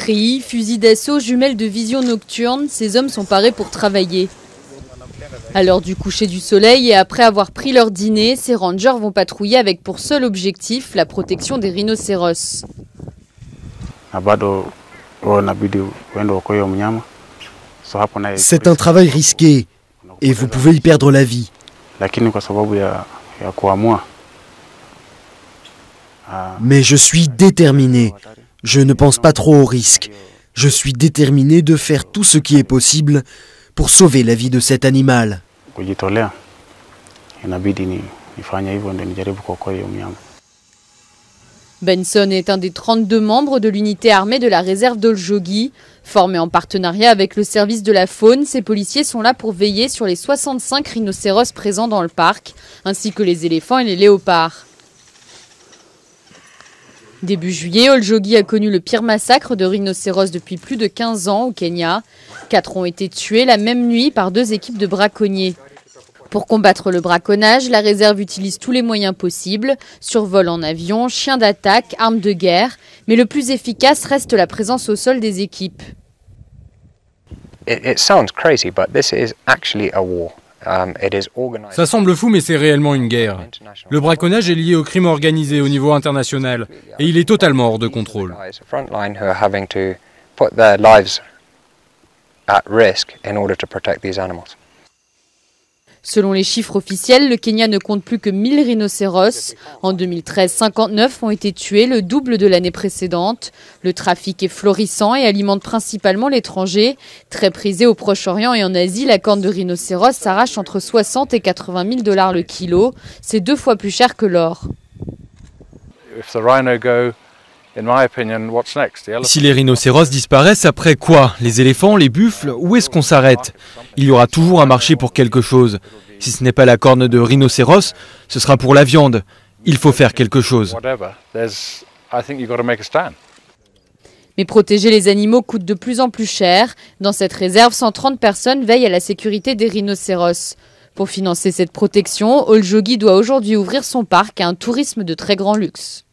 Treillis, fusils d'assaut, jumelles de vision nocturne, ces hommes sont parés pour travailler. À l'heure du coucher du soleil et après avoir pris leur dîner, ces rangers vont patrouiller avec pour seul objectif la protection des rhinocéros. C'est un travail risqué et vous pouvez y perdre la vie. Mais je suis déterminé. Je ne pense pas trop au risque. Je suis déterminé de faire tout ce qui est possible pour sauver la vie de cet animal. Benson est un des 32 membres de l'unité armée de la réserve d'Oljogui. Formés en partenariat avec le service de la faune, ces policiers sont là pour veiller sur les 65 rhinocéros présents dans le parc, ainsi que les éléphants et les léopards. Début juillet, Oljogui a connu le pire massacre de rhinocéros depuis plus de 15 ans au Kenya. 4 ont été tués la même nuit par 2 équipes de braconniers. Pour combattre le braconnage, la réserve utilise tous les moyens possibles, survol en avion, chiens d'attaque, armes de guerre, mais le plus efficace reste la présence au sol des équipes. Ça semble fou, mais c'est réellement une guerre. Le braconnage est lié au crime organisé au niveau international et il est totalement hors de contrôle. Selon les chiffres officiels, le Kenya ne compte plus que 1000 rhinocéros. En 2013, 59 ont été tués, le double de l'année précédente. Le trafic est florissant et alimente principalement l'étranger. Très prisé au Proche-Orient et en Asie, la corne de rhinocéros s'arrache entre 60 et 80 000 $ le kilo. C'est 2 fois plus cher que l'or. Si les rhinocéros disparaissent, après quoi? Les éléphants, les buffles, où est-ce qu'on s'arrête? Il y aura toujours un marché pour quelque chose. Si ce n'est pas la corne de rhinocéros, ce sera pour la viande. Il faut faire quelque chose. Mais protéger les animaux coûte de plus en plus cher. Dans cette réserve, 130 personnes veillent à la sécurité des rhinocéros. Pour financer cette protection, Oljogui doit aujourd'hui ouvrir son parc à un tourisme de très grand luxe.